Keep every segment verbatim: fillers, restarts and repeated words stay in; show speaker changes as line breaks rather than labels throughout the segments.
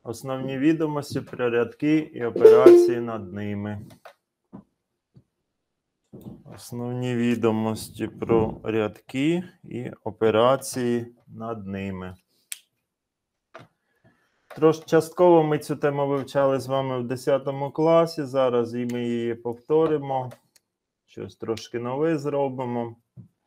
Основні відомості про рядки і операції над ними. Основні відомості про рядки і операції над ними. Трошки частково ми цю тему вивчали з вами в десятому класі. Зараз і ми її повторимо. Щось трошки нове зробимо.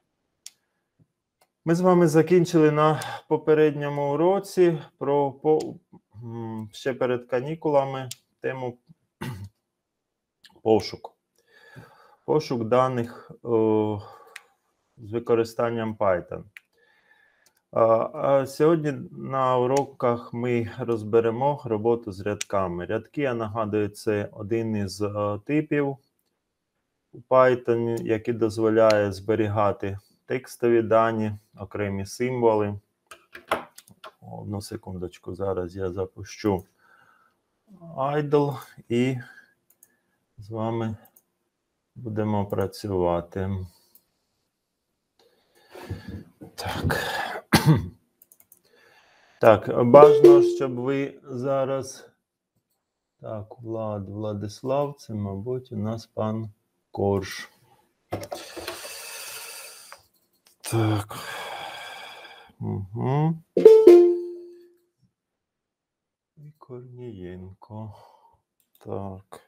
Ми з вами закінчили на попередньому уроці про по, ще перед канікулами тему пошуку. Пошук даних о, з використанням Python. А, а сьогодні на уроках ми розберемо роботу з рядками. Рядки, я нагадую, це один із а, типів у Python, який дозволяє зберігати текстові дані, окремі символи. Одну секундочку, зараз я запущу idle і з вами будемо працювати. Так. Так, бажано, щоб ви зараз... Так, Влад, Владислав, це, мабуть, у нас пан Корж. Так. Угу. І Корнієнко. Так.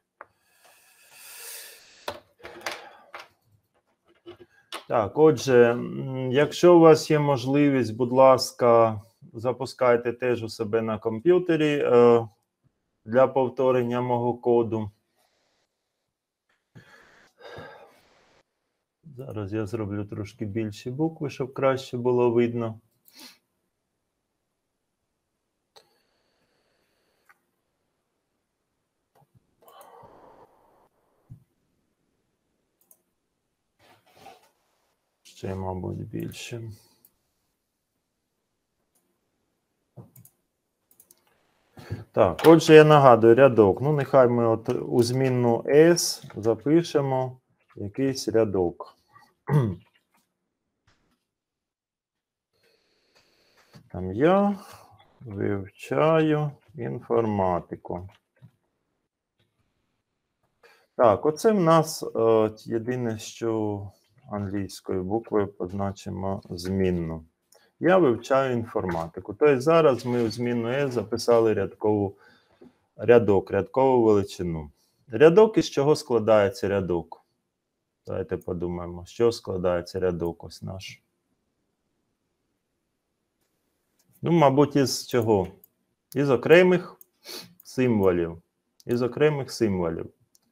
Так, отже, якщо у вас є можливість, будь ласка, запускайте теж у себе на комп'ютері е, для повторення мого коду. Зараз я зроблю трошки більші букви, щоб краще було видно. Ще, мабуть, більше. Так, отже, я нагадую, рядок. Ну, нехай ми от у змінну S запишемо якийсь рядок. Там я вивчаю інформатику. Так, оце в нас е, єдине, що англійською буквою позначимо змінну. Я вивчаю інформатику. Тобто зараз ми у змінну S записали рядкову, рядок, рядкову величину. Рядок, із чого складається рядок? Давайте подумаємо, з чого складається рядок ось наш. Ну, мабуть, із чого? Із окремих символів. Із окремих символів.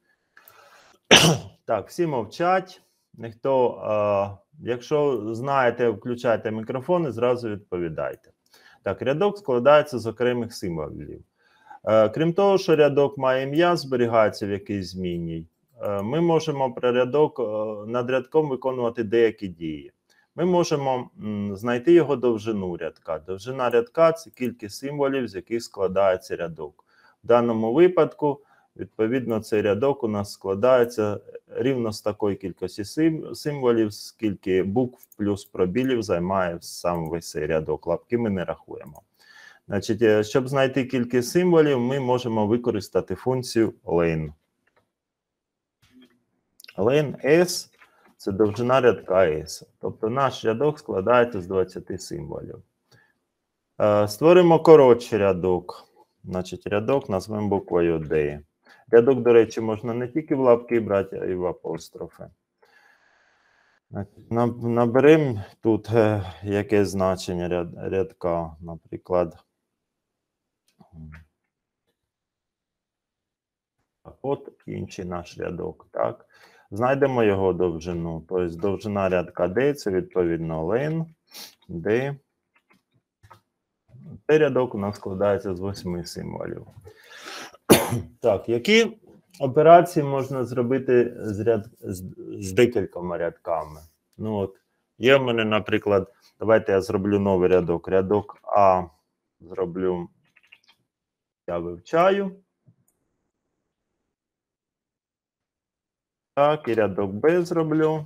Так, всі мовчать. Ніхто, а, якщо знаєте, включайте мікрофон і зразу відповідайте. Так, рядок складається з окремих символів. А, крім того, що рядок має ім'я, зберігається в якійсь змінній, а, ми можемо про рядок а, над рядком виконувати деякі дії. Ми можемо м, знайти його довжину рядка. Довжина рядка – це кількість символів, з яких складається рядок. В даному випадку, відповідно, цей рядок у нас складається рівно з такої кількості символів, скільки букв плюс пробілів займає сам весь цей рядок. Лапки ми не рахуємо. Значить, щоб знайти кількість символів, ми можемо використати функцію len. Len S – це довжина рядка S. Тобто наш рядок складається з двадцяти символів. Створимо коротший рядок. Значить, рядок назвемо буквою D. Рядок, до речі, можна не тільки в лапки брати, а й в апострофи. Наберемо тут е, яке значення ряд, рядка, наприклад. От інший наш рядок, так. Знайдемо його довжину. Тобто довжина рядка D, це відповідно len, D. Цей рядок у нас складається з восьми символів. Так, які операції можна зробити з, ряд, з, з декількома рядками? Ну от, є в мене, наприклад, давайте я зроблю новий рядок. Рядок А зроблю, я вивчаю. Так, і рядок Б зроблю.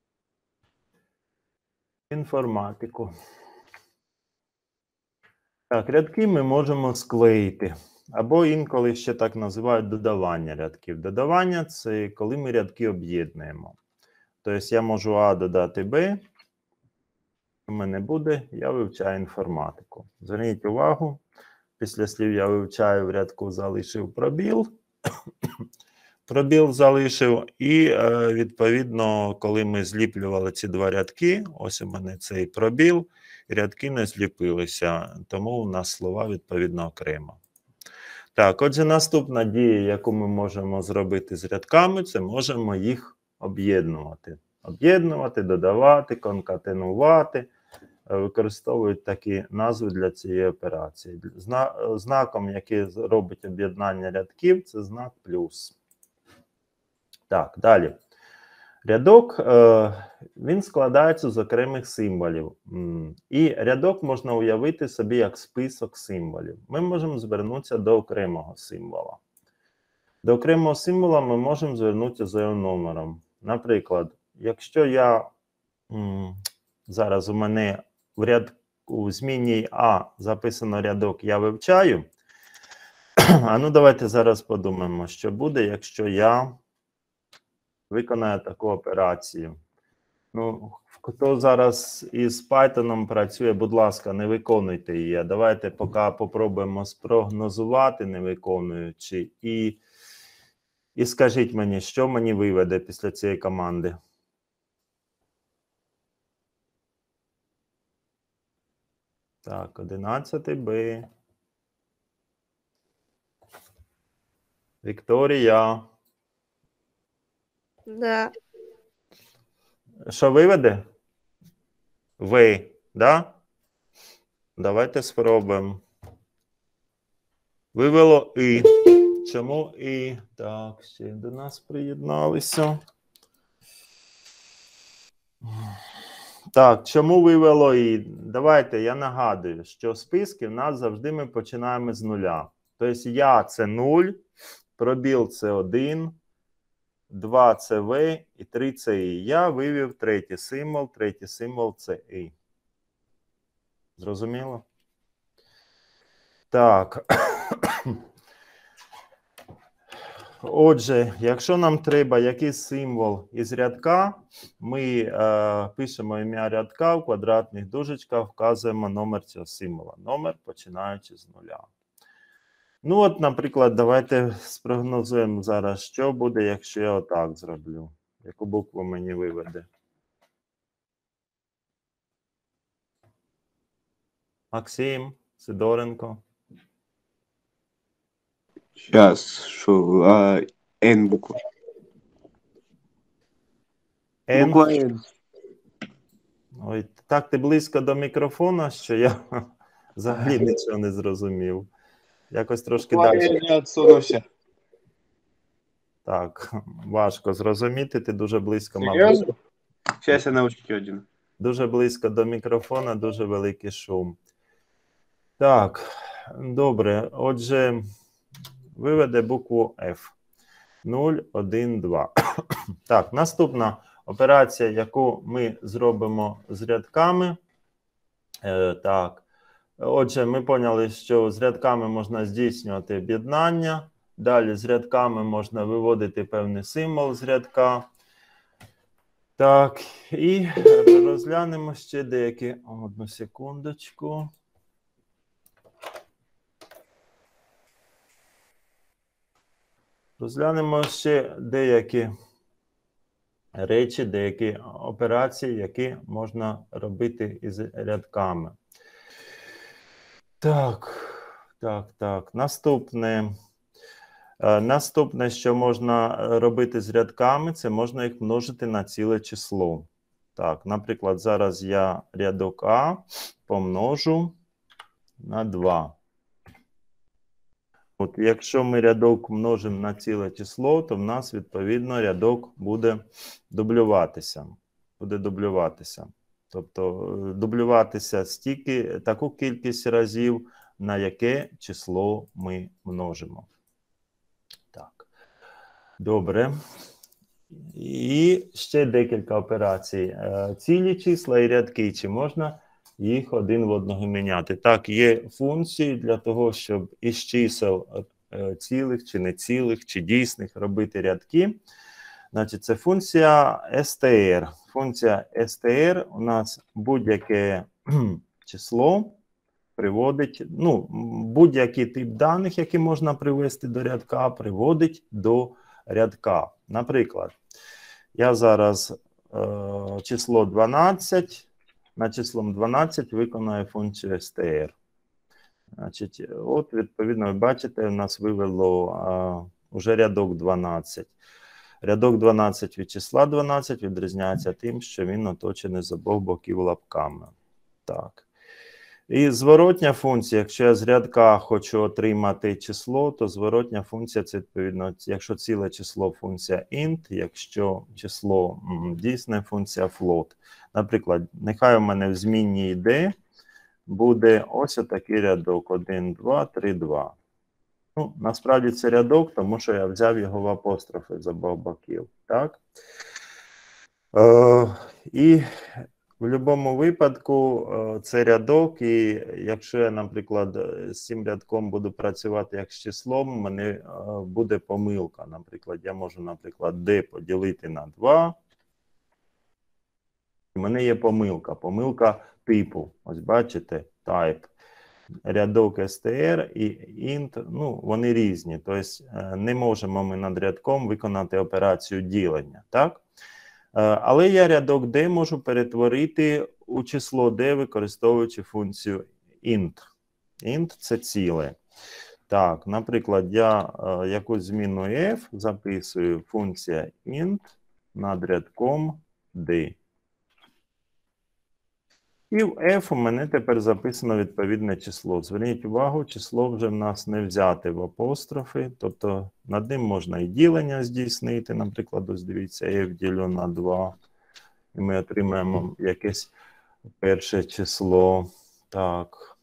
Інформатику. Так, рядки ми можемо склеїти. Або інколи ще так називають додавання рядків. Додавання – це коли ми рядки об'єднуємо. Тобто я можу А додати Б, у мене буде, я вивчаю інформатику. Зверніть увагу, після слів я вивчаю в рядку залишив пробіл. Пробіл залишив і, відповідно, коли ми зліплювали ці два рядки, ось у мене цей пробіл, рядки не зліпилися, тому у нас слова, відповідно, окремо. Так, отже, наступна дія, яку ми можемо зробити з рядками, це можемо їх об'єднувати. Об'єднувати, додавати, конкатенувати. Використовують такі назви для цієї операції. Знаком, який робить об'єднання рядків, це знак плюс. Так, далі. Рядок, він складається з окремих символів. І рядок можна уявити собі як список символів. Ми можемо звернутися до окремого символа. До окремого символа ми можемо звернутися за його номером. Наприклад, якщо я, зараз у мене в рядку, у змінній А записано рядок «Я вивчаю», а ну давайте зараз подумаємо, що буде, якщо я виконаю таку операцію. Ну, хто зараз із Python працює, будь ласка, не виконуйте її. Давайте поки попробуємо спрогнозувати, не виконуючи. І, і скажіть мені, що мені виведе після цієї команди? Так, одинадцятий Б. Вікторія.
Да.
Що виведе? Ви, да? Давайте спробуємо. Вивело І. Чому І? Так, ще до нас приєдналися. Так, чому вивело І? Давайте, я нагадую, що списки в нас завжди ми починаємо з нуля. Тобто я – це нуль, пробіл – це один, два – це В і три – це І. Я вивів третій символ, третій символ – це І. Зрозуміло? Так. Отже, якщо нам треба якийсь символ із рядка, ми е, пишемо ім'я рядка, в квадратних дужечках вказуємо номер цього символа. Номер, починаючи з нуля. Ну от, наприклад, давайте спрогнозуємо зараз, що буде, якщо я отак зроблю. Яку букву мені виведе? Максим, Сидоренко.
Сейчас, що, а, Н буква.
Н.
Буква Н.
Ой, так ти близько до мікрофона, що я взагалі нічого не зрозумів. Якось трошки
Буква
далі.
Н не відсунувся.
Так, важко зрозуміти, ти дуже близько, мабуть.
Серйозно? Зараз я научу один.
Дуже близько до мікрофона, дуже великий шум. Так, добре. Отже, виведе букву F. нуль, один, два. Так, наступна операція, яку ми зробимо з рядками. Е, так. Отже, ми поняли, що з рядками можна здійснювати об'єднання. Далі з рядками можна виводити певний символ з рядка. Так, і розглянемо ще деякі. Одну секундочку. Розглянемо ще деякі речі, деякі операції, які можна робити із рядками. Так, так, так. Наступне. Наступне, що можна робити з рядками, це можна їх множити на ціле число. Так, наприклад, зараз я рядок А помножу на два. От якщо ми рядок множимо на ціле число, то в нас, відповідно, рядок буде дублюватися. Буде дублюватися. Тобто, дублюватися стільки, таку кількість разів, на яке число ми множимо. Так, добре. І ще декілька операцій. Цілі числа і рядки, чи можна їх один в одного міняти. Так, є функції для того, щоб із чисел е, цілих чи нецілих, чи дійсних робити рядки. Значить, це функція str. Функція str у нас будь-яке число приводить, ну, будь-який тип даних, які можна привести до рядка, приводить до рядка. Наприклад, я зараз е, число дванадцять, на числом дванадцять виконаю функцію str. Значить, от, відповідно, ви бачите, у нас вивело е, уже рядок дванадцять. Рядок дванадцять від числа дванадцять відрізняється тим, що він оточений з обох боків лапками. Так. І зворотня функція, якщо я з рядка хочу отримати число, то зворотня функція, це відповідно, якщо ціле число, функція int, якщо число дійсне, функція float. Наприклад, нехай у мене в змінній id буде ось отакий рядок один, два, три, два. Ну, насправді це рядок, тому що я взяв його в апострофи з обох боків. Так? Е, і в будь-якому випадку е, це рядок, і якщо я, наприклад, з цим рядком буду працювати як з числом, у мене е, буде помилка. Наприклад, я можу, наприклад, d поділити на два. У мене є помилка. Помилка типу. Ось бачите, type. Рядок str і int, ну, вони різні. Тобто не можемо ми над рядком виконати операцію ділення, так? Але я рядок d можу перетворити у число d, використовуючи функцію int. Int – це ціле. Так, наприклад, я якусь зміну f записую функція int над рядком d. І в f у мене тепер записано відповідне число. Зверніть увагу, число вже в нас не взяте в апострофи, тобто над ним можна і ділення здійснити. Наприклад, ось дивіться, f ділю на два, і ми отримаємо якесь перше число. Так.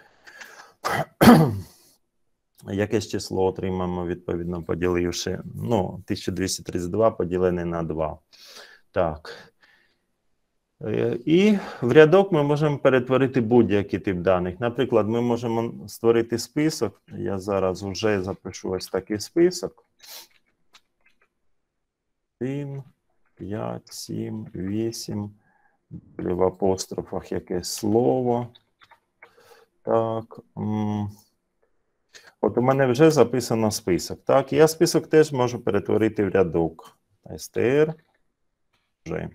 Якесь число отримаємо, відповідно, поділивши, ну, тисяча двісті тридцять два поділене на два. Так. І в рядок ми можемо перетворити будь-який тип даних. Наприклад, ми можемо створити список. Я зараз вже запишу ось такий список. один, п'ять, сім, вісім. В апострофах якесь слово. Так. От у мене вже записано список. Так, я список теж можу перетворити в рядок. str. Вже.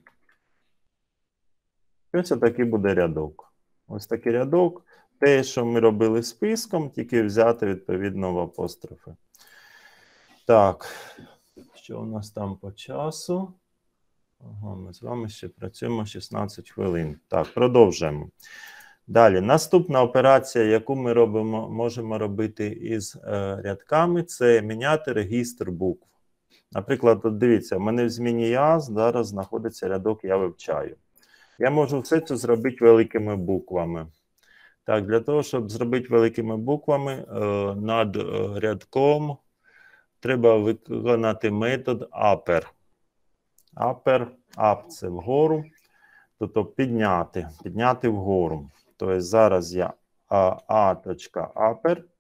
Ось такий буде рядок. Ось такий рядок. Те, що ми робили списком, тільки взяти відповідно в апострофи. Так, що у нас там по часу? Ага, ми з вами ще працюємо шістнадцять хвилин. Так, продовжуємо. Далі, наступна операція, яку ми робимо, можемо робити із е, рядками, це міняти регістр букв. Наприклад, от дивіться, в мене в зміні я зараз знаходиться рядок «Я вивчаю». Я можу все це зробити великими буквами. Так, для того, щоб зробити великими буквами, е, над е, рядком треба виконати метод upper. Upper, up – це вгору, тобто підняти, підняти вгору. Тобто зараз я a.upper,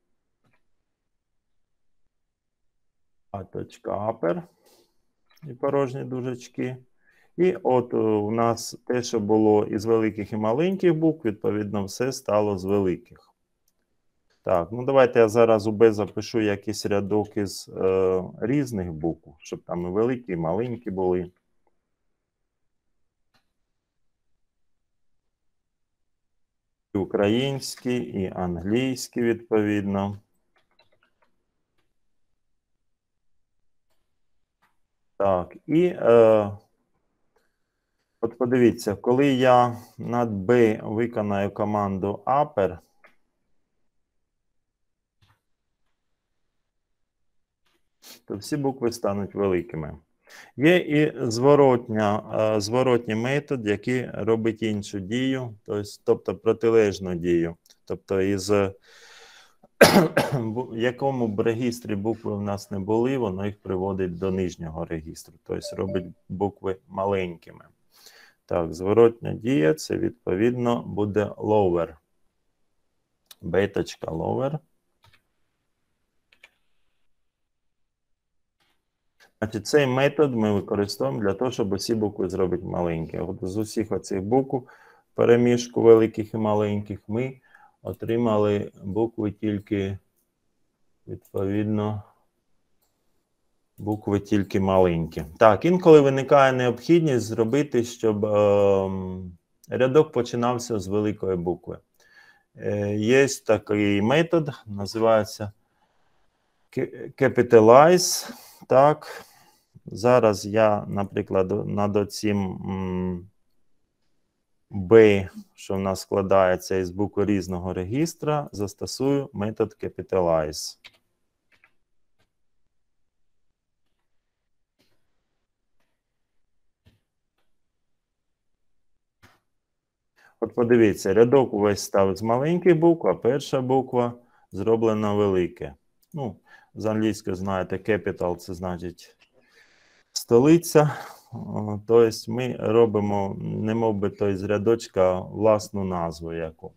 a.upper і порожні дужечки. І от у нас те, що було із великих і маленьких букв, відповідно, все стало з великих. Так, ну давайте я зараз у B запишу якийсь рядок із е, різних букв, щоб там і великі, і маленькі були. І українські, і англійські, відповідно. Так, і... Е, От подивіться, коли я над B виконаю команду upper, то всі букви стануть великими. Є і зворотня, зворотній метод, який робить іншу дію, тобто протилежну дію. Тобто із в якому б регістрі букви в нас не були, воно їх приводить до нижнього регістру, тобто робить букви маленькими. Так, зворотня дія, це відповідно буде lower. Беточка lower. Значить, цей метод ми використовуємо для того, щоб усі букви зробити маленькі. От з усіх оцих букв, переміжку великих і маленьких, ми отримали букви тільки, відповідно, букви тільки маленькі. Так, інколи виникає необхідність зробити, щоб е, рядок починався з великої букви. Е, є такий метод, називається capitalize. Так, зараз я, наприклад, над оцім B, що в нас складається із букв різного регістра, застосую метод capitalize. От подивіться, рядок увесь став з маленьких букв, а перша буква зроблена велике. Ну, з англійської, знаєте, capital – це значить столиця. Тобто ми робимо, не мов би той з рядочка, власну назву яку.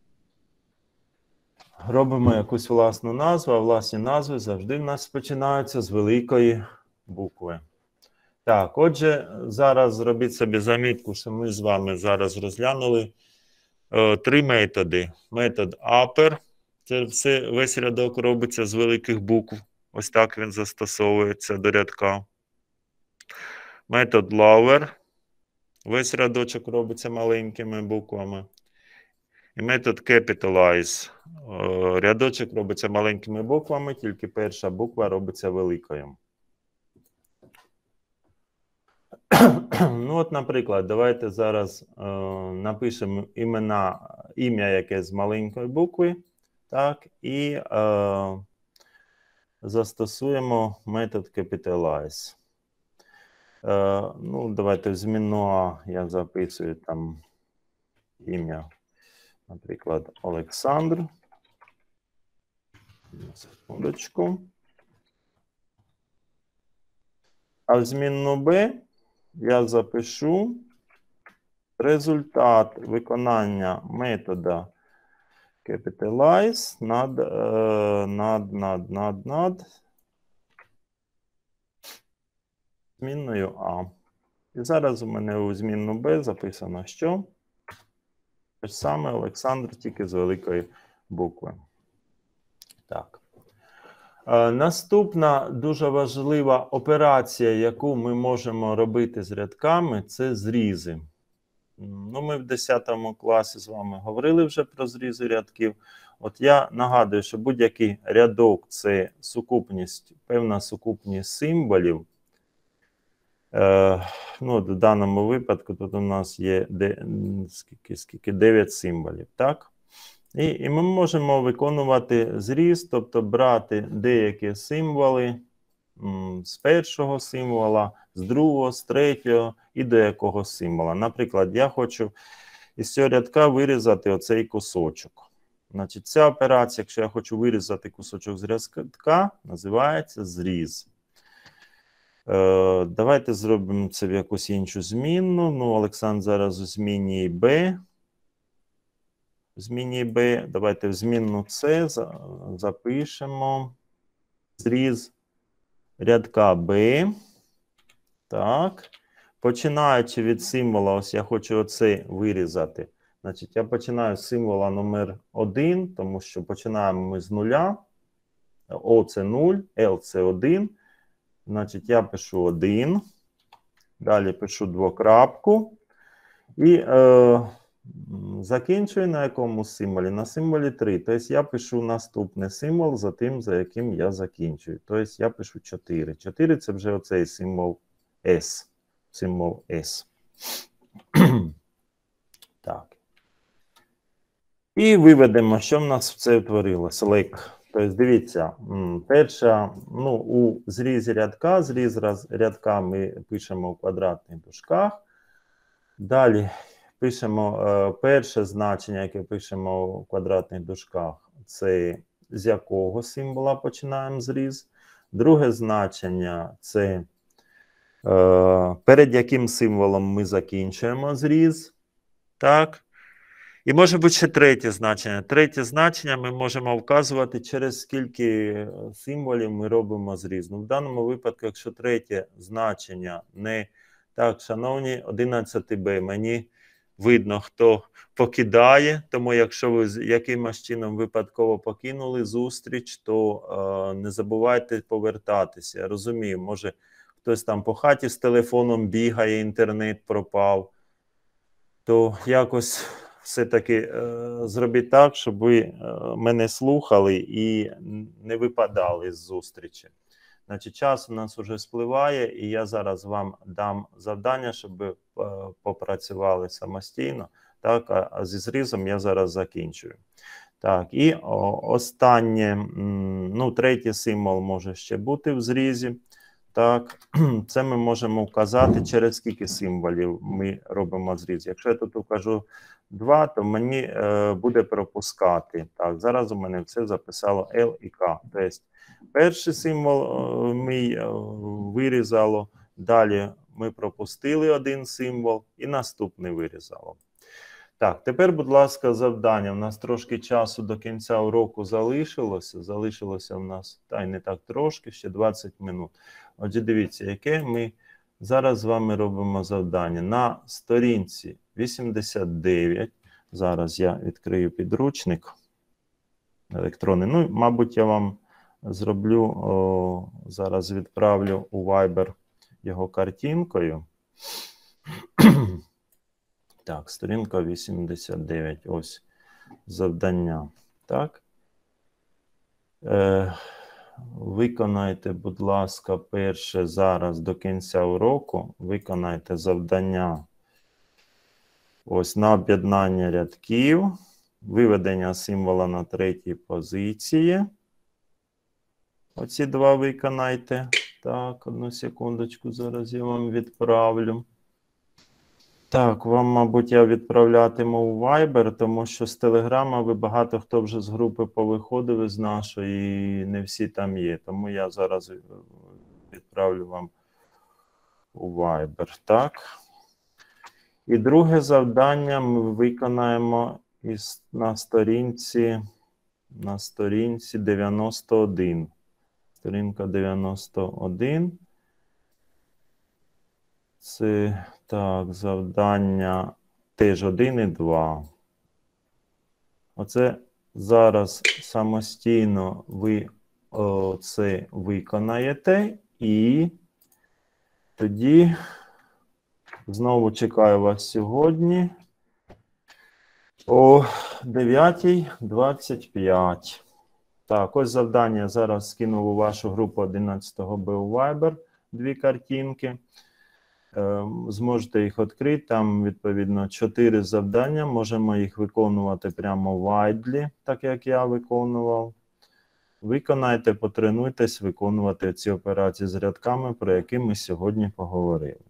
Робимо якусь власну назву, а власні назви завжди в нас починаються з великої букви. Так, отже, зараз зробіть собі замітку, що ми з вами зараз розглянули е, три методи. Метод upper, це все, весь рядок робиться з великих букв. Ось так він застосовується до рядка. Метод lower, весь рядочок робиться маленькими буквами. І метод capitalize, е, рядочок робиться маленькими буквами, тільки перша буква робиться великою. Ну, от, наприклад, давайте зараз е, напишемо імена, ім'я яке з маленької букви, так, і е, застосуємо метод capitalize. Е, ну, давайте в змінну А я записую там ім'я, наприклад, Олександр. Секундочку. А в змінну Б я запишу результат виконання метода capitalize над, над, над, над, над змінною А. І зараз у мене у змінну Б записано, що те ж саме Олександр, тільки з великої букви. Так. Наступна дуже важлива операція, яку ми можемо робити з рядками, це зрізи. Ну, ми в десятому класі з вами говорили вже про зрізи рядків. От я нагадую, що будь-який рядок – це сукупність, певна сукупність символів. Е, ну, в даному випадку тут у нас є де, скільки, скільки, дев'ять символів, так? І, і ми можемо виконувати зріз, тобто брати деякі символи м, з першого символа, з другого, з третього і до якого символа. Наприклад, я хочу із цього рядка вирізати оцей кусочок. Значить, ця операція, якщо я хочу вирізати кусочок з рядка, називається зріз. Е, давайте зробимо це в якусь іншу змінну. Ну, Олександр зараз у зміні Б. В зміні Б, давайте в змінну С запишемо зріз рядка Б. Так. Починаючи від символа, ось я хочу оце вирізати. Значить, я починаю з символа номер один, тому що починаємо ми з нуля. О це нуль, Л це один. Значить, я пишу один. Далі пишу двокрапку. І е, закінчую на якому символі? На символі три. Тобто я пишу наступний символ за тим, за яким я закінчую. Тобто я пишу чотири. чотири це вже оцей символ S. Символ S. Так. І виведемо, що в нас це утворилось. Лек. Тобто, дивіться, перша, ну, у зрізі рядка, зріз рядка ми пишемо в квадратних дужках. Далі пишемо е, перше значення, яке пишемо в квадратних дужках, це з якого символа починаємо зріз. Друге значення – це Е, перед яким символом ми закінчуємо зріз. Так. І може бути ще третє значення. Третє значення ми можемо вказувати, через скільки символів ми робимо зріз. Ну, в даному випадку, якщо третє значення не так, шановні, одинадцять Б, мені видно, хто покидає, тому якщо ви з якимось чином випадково покинули зустріч, то е, не забувайте повертатися. Я розумію, може хтось там по хаті з телефоном бігає, інтернет пропав, то якось все-таки е, зробіть так, щоб ви е, мене слухали і не випадали з зустрічі. Значить, час у нас вже спливає, і я зараз вам дам завдання, щоб ви е, попрацювали самостійно. Так, а, а зі зрізом я зараз закінчую. Так, і о, останнє, м, ну, третій символ може ще бути в зрізі. Так, це ми можемо вказати, через скільки символів ми робимо зріз. Якщо я тут укажу два, то мені е, буде пропускати. Так, зараз у мене все записало L і K. Тобто перший символ е, ми е, вирізало, далі ми пропустили один символ і наступний вирізало. Так, тепер, будь ласка, завдання. У нас трошки часу до кінця уроку залишилося. Залишилося в нас, та й не так трошки, ще двадцять минут. Отже, дивіться, яке ми зараз з вами робимо завдання. На сторінці вісімдесят дев'ять, зараз я відкрию підручник електронний. Ну, мабуть, я вам зроблю, о, зараз відправлю у Viber його картинкою. Так, сторінка вісімдесят дев'ять, ось завдання. Так. Е, виконайте, будь ласка, перше зараз до кінця уроку. Виконайте завдання ось на об'єднання рядків, виведення символа на третій позиції. Оці два виконайте. Так, одну секундочку, зараз я вам відправлю. Так, вам, мабуть, я відправлятиму у Viber, тому що з Телеграма ви багато хто вже з групи повиходив із нашої, і не всі там є. Тому я зараз відправлю вам у Viber, так. І друге завдання ми виконаємо із, на сторінці, на сторінці дев'яносто один. Сторінка дев'яносто один. Це, так, завдання теж один і два. Оце зараз самостійно ви о, це виконаєте, і тоді знову чекаю вас сьогодні о дев'ятій двадцять п'ять. Так, ось завдання зараз скинув у вашу групу одинадцятого Б у Viber, дві картинки. Зможете їх відкрити, там, відповідно, чотири завдання, можемо їх виконувати прямо в Айдлі, так як я виконував. Виконайте, потренуйтесь виконувати ці операції з рядками, про які ми сьогодні поговорили.